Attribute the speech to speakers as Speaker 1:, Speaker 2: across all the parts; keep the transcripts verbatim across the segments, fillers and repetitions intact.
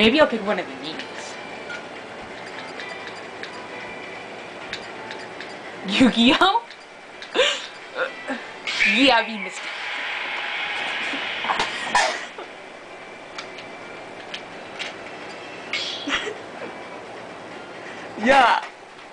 Speaker 1: Maybe I'll pick one of these. Yu-Gi-Oh? Yeah, I'll be Misty. Yeah.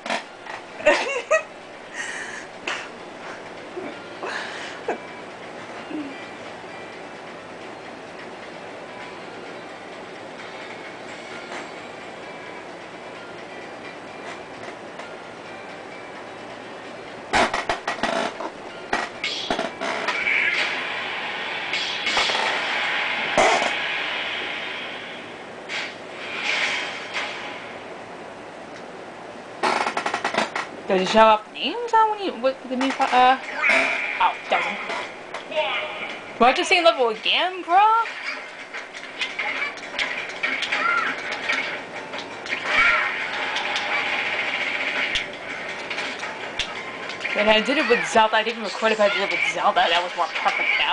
Speaker 1: Does it show up names on when you what the new uh oh doesn't. Do I have to same level again, bro? And I did it with Zelda. I didn't record it, but I did it with Zelda. That was more perfect now.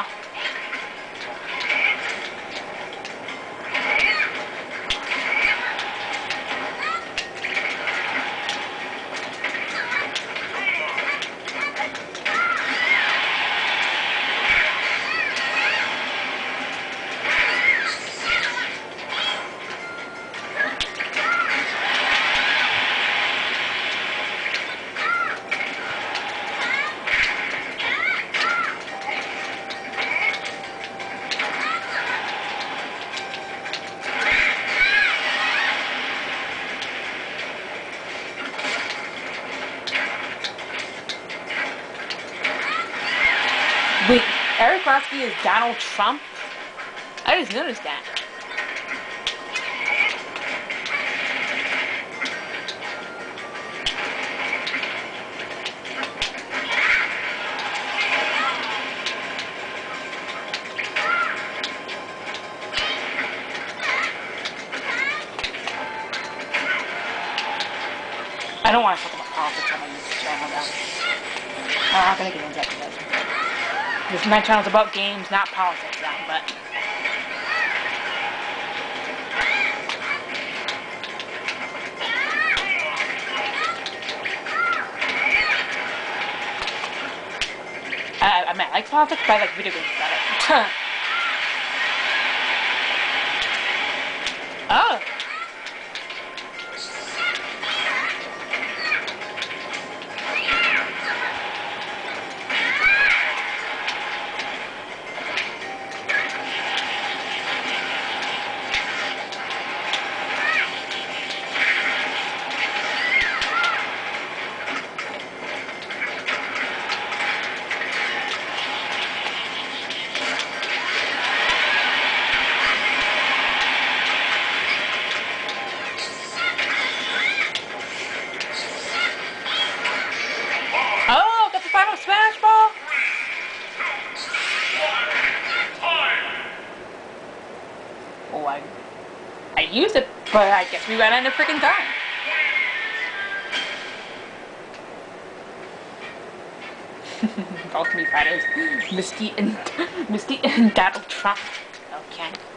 Speaker 1: Wait, Eric Roski is Donald Trump? I just noticed that. I don't want to talk about politics on my YouTube channel though. I'm not gonna get into that today. This my channel's about games, not politics now, but uh, I mean I like politics, but I like video games better. Oh. Oh, got the final smash ball? Oh, I, I used it, but I guess we ran out of freaking time. Both me fighters, Misty and Misty and Donald Trump. Okay.